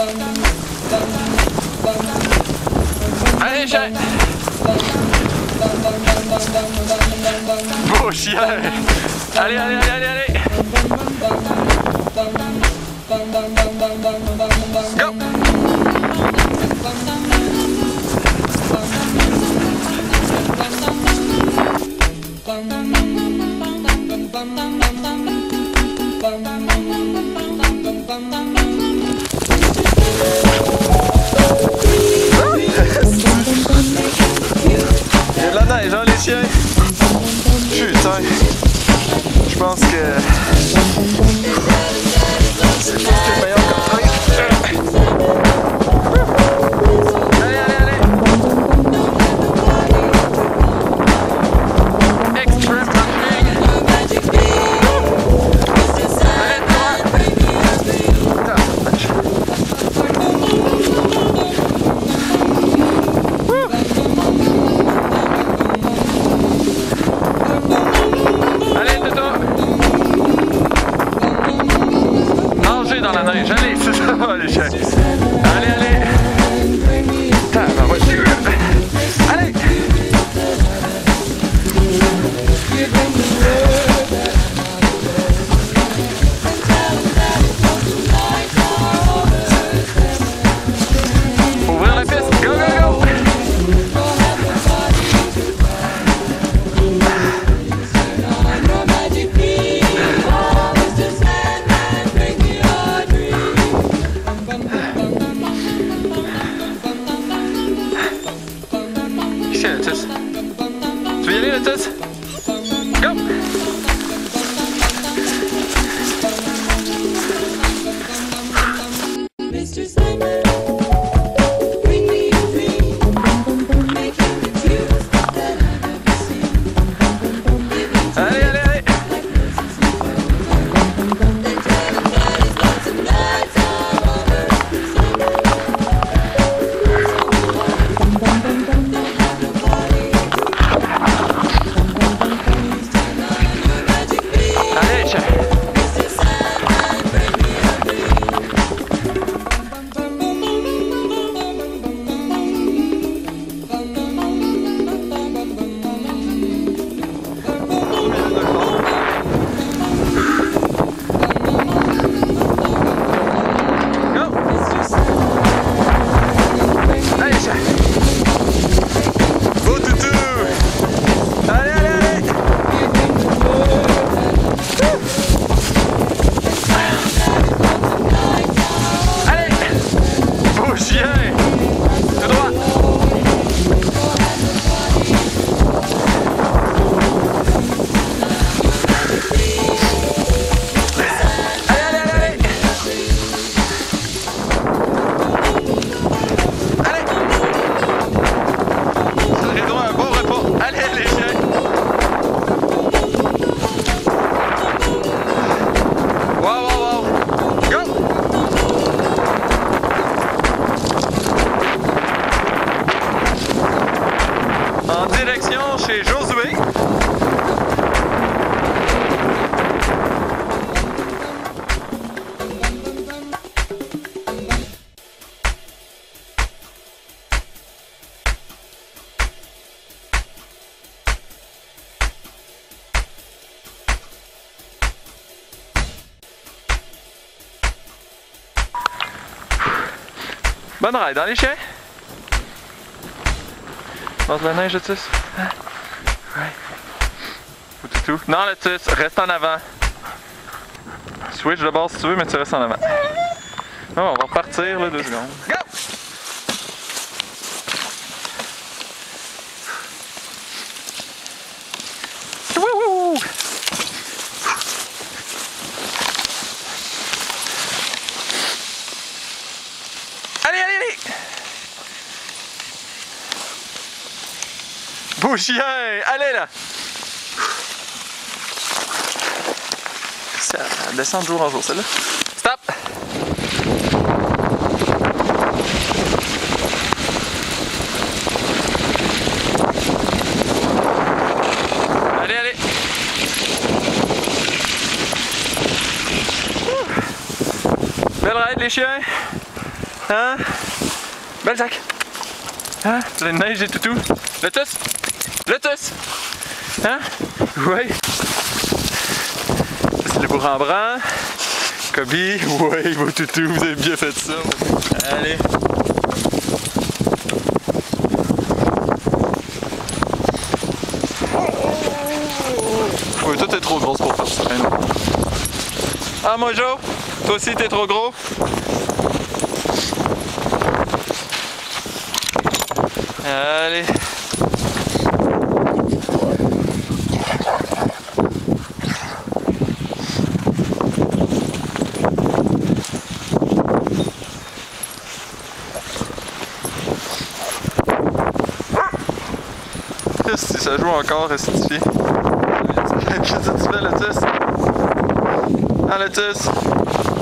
Allez, chien! Beau chien! Allez, allez, allez, allez, allez! Go! Il y a de la neige, hein, les chiens? Putain! Je pense que c'est pas ce qui est meilleur comme truc. Allez, allez, allez! Extreme running! Allez, droit! Allez, Toto! Nager dans la neige, allez, c'est ça, les chiens! Allez, allez! Allez! Ouvrir la piste, go, go, go! Tiens, Letus. Tu veux y aller, Letus? Go! Allez, allez, allez! Allez, chien! En direction chez Josué. Bonne ride, hein les chiens? Passe la neige, Letus. Ouais. Ou tout. Non, Letus, reste en avant. Switch de base si tu veux, mais tu restes en avant. Non, on va repartir là 2 secondes. Go! Wouhou! Allez, allez, allez! Beau chien! Allez là! Ça descend de jour en jour, celle-là. Stop! Allez, allez! Belle ride les chiens! Hein? Balzac! Hein? Plein de neige et toutou! Lotus! Lotus! Hein? Ouais! C'est le bourg-en-bran. Kobe, ouais, vos toutous, vous avez bien fait ça. Allez! Oui, toi t'es trop grosse pour faire ça. Hein? Ah, Mojo! Toi aussi t'es trop gros? Allez! Si ça joue encore, restitué. Qu'est-ce que tu fais, Lotus? Ah, Lotus!